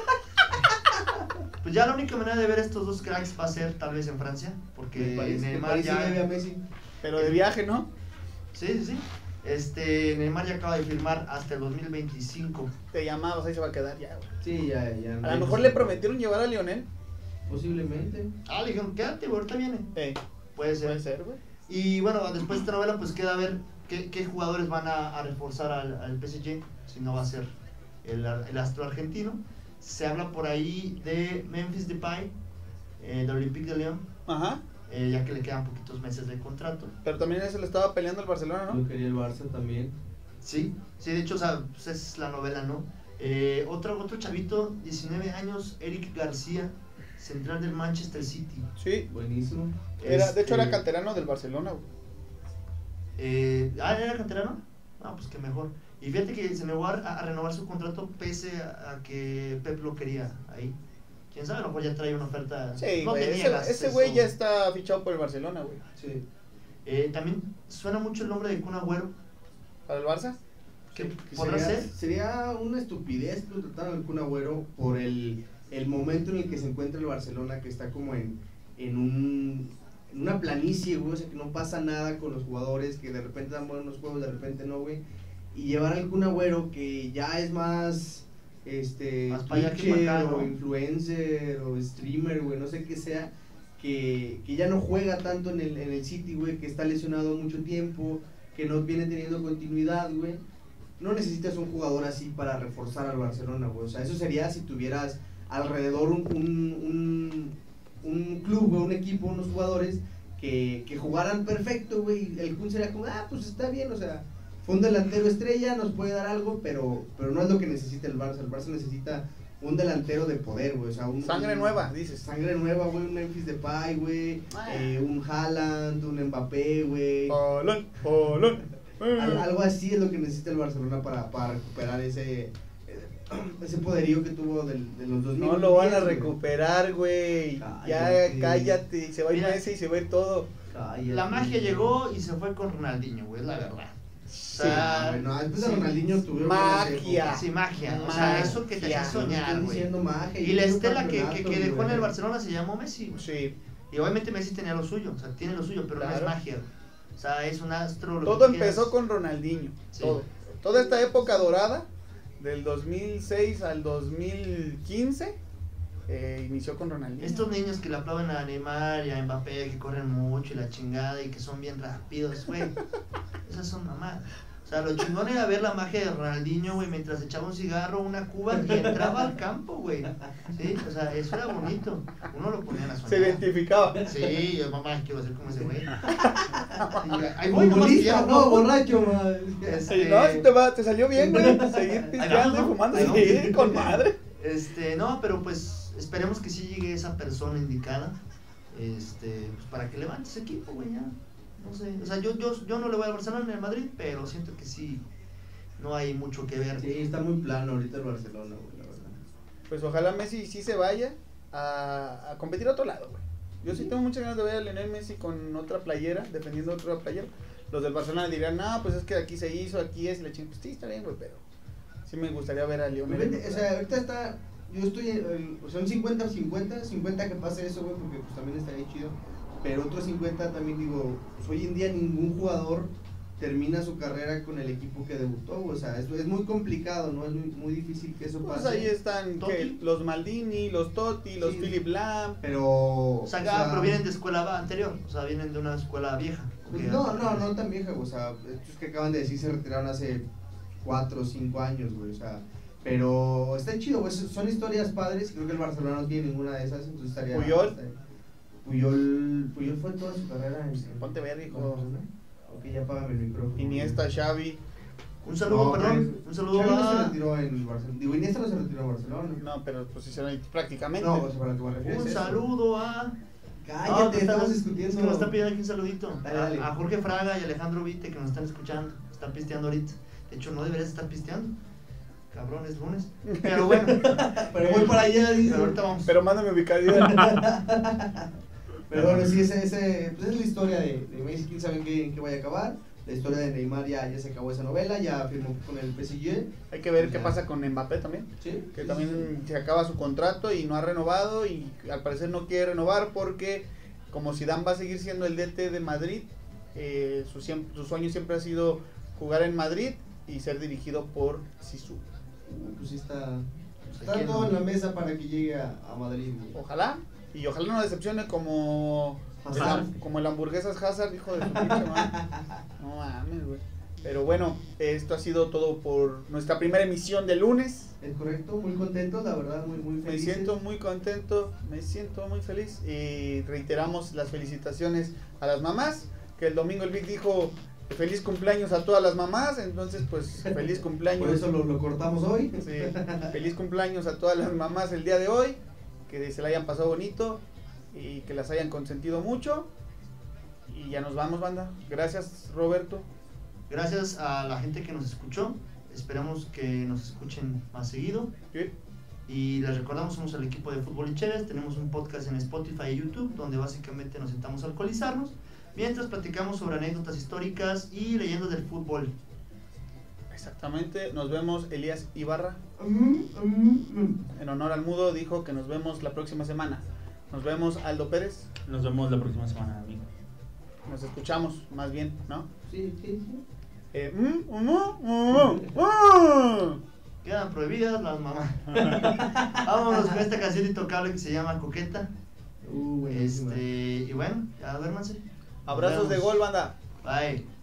Pues ya la única manera de ver estos dos cracks va a ser tal vez en Francia, porque Me parece que Neymar París sí ya... debe a Messi. Pero de viaje, ¿no? Sí, sí, sí. Este, Neymar ya acaba de firmar hasta el dos mil veinticinco. Te llamabas, ahí se va a quedar ya, güey. Sí, ya, ya. A lo mejor le prometieron llevar a Lionel. Posiblemente. Ah, le dijeron, quédate, güey, ahorita viene. Eh, Puede ser. puede ser, güey. Y bueno, después de esta novela, pues queda a ver qué, qué jugadores van a, a reforzar al, al P S G, si no va a ser el, el astro argentino. Se habla por ahí de Memphis Depay, eh, del Olympique de Lyon, Ajá. eh, ya que le quedan poquitos meses de contrato. Pero también ese le estaba peleando el Barcelona, ¿no? Yo quería el Barça también. Sí, sí, de hecho, o sea, pues es la novela, ¿no? Eh, otro, otro chavito, diecinueve años, Eric García, central del Manchester City. Sí. Buenísimo. Era, de hecho, era Este, canterano del Barcelona, güey. Eh, ah, ¿era canterano? Ah, pues que mejor. Y fíjate que se negó a, a renovar su contrato pese a, a que Pep lo quería ahí. Quién sabe, a lo mejor ya trae una oferta. Sí, no güey. te Ese, niegas ese eso. güey ya está fichado por el Barcelona, güey. Sí. Eh, también suena mucho el nombre de Kun Agüero. ¿Para el Barça? ¿Qué Que podrá sería, ser? Sería una estupidez contratar al Kun Agüero por el, el momento en el que se encuentra el Barcelona, que está como en, en, un, en una planicie, güey, o sea, que no pasa nada con los jugadores, que de repente dan buenos juegos, de repente no, güey. Y llevar al Kun Agüero, que ya es más, este, Más pa' allá que Twitcher, pa' acá, ¿no? o influencer, o streamer, güey, no sé qué sea, que, que ya no juega tanto en el, en el City, güey, que está lesionado mucho tiempo, que no viene teniendo continuidad, güey. No necesitas un jugador así para reforzar al Barcelona, güey. O sea, eso sería si tuvieras alrededor un, un, un, un club, güey, un equipo, unos jugadores que, que jugaran perfecto, güey. El Kun sería como, ah, pues está bien, o sea, fue un delantero estrella, nos puede dar algo, pero, pero no es lo que necesita el Barça. El Barça necesita un delantero de poder, güey. O sea, un, Sangre un- nueva, dices. Sangre nueva, güey. Un Memphis Depay, güey. Ah. Eh, un Haaland, un Mbappé, güey. Polón, polón. Al- algo así es lo que necesita el Barcelona para, para recuperar ese ese poderío que tuvo del, de los dos mil No lo van a diez, güey. recuperar, güey. Ya Cállate. cállate, se va a ir Mira. Messi y se va a ir todo. Cállate. La magia llegó y se fue con Ronaldinho, güey, es la verdad. O Sí, sea, güey, no, después de sí. Ronaldinho tuvieron Magia. Sí, magia. O sea, eso que te hace Magia. soñar, Estoy güey. diciendo magia. Y la un estela que, que, campeonato, que dejó en güey. el Barcelona se llamó Messi, güey. Sí. Y obviamente Messi tenía lo suyo, o sea, tiene lo suyo, pero no Claro. es magia. O sea, es un astro. lo Todo que empezó quieras. con Ronaldinho. Sí. Todo. Toda esta época dorada, del dos mil seis al dos mil quince, eh, inició con Ronaldinho. Estos niños que le aplauden a Neymar y a Mbappé, que corren mucho y la chingada y que son bien rápidos, güey. Esas son mamadas. O sea, lo chingón era ver la magia de Ronaldinho, güey, mientras echaba un cigarro, una cuba y entraba al campo, güey. Sí, o sea, eso era bonito. Uno lo ponía a soñar. Se identificaba. Sí, yo, mamá, quiero ser como ese güey. Y ya, Ahí voy, nomás Futbolista, quiero, no, borracho, madre. Este, No, si te, va, te salió bien, güey. Seguir pisteando y ¿no? fumando. Ahí Sí, vamos. con madre. Este, no, pero pues esperemos que sí llegue esa persona indicada, este, pues para que levante ese equipo, güey, ya. No sé, o sea, yo, yo, yo no le voy al Barcelona ni al Madrid, pero siento que sí, no hay mucho que ver. Sí, está muy plano ahorita el Barcelona, güey, la verdad. Pues ojalá Messi sí se vaya a, a competir a otro lado, güey. Yo sí tengo muchas ganas de ver a Lionel Messi con otra playera, defendiendo otra playera. Los del Barcelona dirían, no, pues es que aquí se hizo, aquí es, y la chingada. Pues sí, está bien, güey, pero sí me gustaría ver a Lionel. Fíjate, o sea, ahorita está, yo estoy, en, en- o sea, un cincuenta cincuenta, cincuenta que pase eso, güey, porque pues también estaría chido. Pero otro cincuenta también digo, pues, hoy en día ningún jugador termina su carrera con el equipo que debutó, güey. O sea, es, es muy complicado, ¿no? Es muy, muy difícil que eso Pues pase. ahí están Totti. ¿qué? Los Maldini, los Totti, los Sí. Philip Lam. Pero, O sea, acá provienen de escuela anterior, o sea, vienen de una escuela vieja. pues, que- no, no, no tan vieja, güey. O sea, estos que acaban de decir se retiraron hace cuatro o cinco años, güey. O sea, pero está chido, güey. Son historias padres. Creo que el Barcelona no tiene ninguna de esas, entonces estaría. Puyol. estaría- Puyol, Puyol fue toda su carrera en. en- Ponte verga, hijo. Barcelona. Ok, ya págame el micrófono. Iniesta, Xavi. Un saludo, No, perdón, pero- un saludo Xavi no se a... retiró en Barcelona. Digo, Iniesta no se retiró en Barcelona. No, pero pues hicieron ahí prácticamente. No, o sea, para lo que me refiero Un es eso. saludo a... Cállate, No, que estamos están- discutiendo. Es que nos está pidiendo aquí un saludito. Dale, dale. A, a Jorge Fraga y Alejandro Vite que nos están escuchando. Están pisteando ahorita. De hecho, no deberías estar pisteando. Cabrón, es lunes. Pero bueno. Pero voy para allá, dice. Pero ahorita vamos. Pero mándame ubicación. Pero bueno, sí, ese, ese, pues es la historia de, de Messi, quién sabe en qué, en qué vaya a acabar. La historia de Neymar ya, ya se acabó esa novela, ya firmó con el P S G. Hay que ver qué pasa con Mbappé también. Sí, Que sí, también sí. se acaba su contrato y no ha renovado y al parecer no quiere renovar porque como Zidane va a seguir siendo el D T de Madrid, eh, su, siem- su sueño siempre ha sido jugar en Madrid y ser dirigido por Zizou. Pues sí está, Pues está aquí todo no. en la mesa para que llegue a, a Madrid. güey. Ojalá, y ojalá no decepcione como el, Hazard. ham- como el hamburguesas Hazard, hijo de su pinche madre. No mames, güey. Pero bueno, esto ha sido todo por nuestra primera emisión de lunes. Es correcto, muy contento, la verdad, muy, muy Me feliz. siento muy contento, me siento muy feliz y reiteramos las felicitaciones a las mamás, que el domingo el Vic dijo feliz cumpleaños a todas las mamás, entonces pues feliz cumpleaños. Por eso lo, lo cortamos hoy. Sí, feliz cumpleaños a todas las mamás el día de hoy, que se la hayan pasado bonito y que las hayan consentido mucho. Y ya nos vamos, banda. Gracias, Roberto. Gracias a la gente que nos escuchó. Esperamos que nos escuchen más seguido. Sí. Y les recordamos, somos el equipo de Fútbol y Cheves. Tenemos un podcast en Spotify y YouTube donde básicamente nos sentamos a alcoholizarnos mientras platicamos sobre anécdotas históricas y leyendas del fútbol. Exactamente, nos vemos. Elías Ibarra, Mm, mm, mm. en honor al mudo, dijo que nos vemos la próxima semana. Nos vemos, Aldo Pérez. Nos vemos la próxima semana, amigo. nos escuchamos más bien, ¿no? Sí, sí, sí. Eh, mm, mm, mm, mm. Quedan prohibidas las mamás. Vámonos con esta canción intocable que se llama Coqueta. Uh, buenísima. Este, y bueno, ya duérmanse. Nos Abrazos de vemos. gol, banda. Bye.